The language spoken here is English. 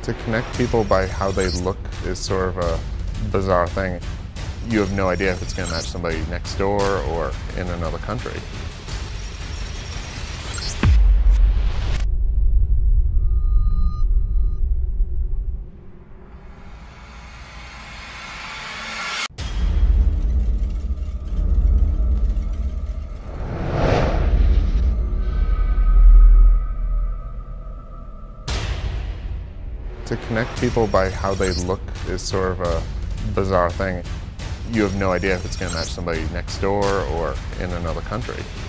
To connect people by how they look is sort of a bizarre thing. You have no idea if it's going to match somebody next door or in another country. To connect people by how they look is sort of a bizarre thing. You have no idea if it's going to match somebody next door or in another country.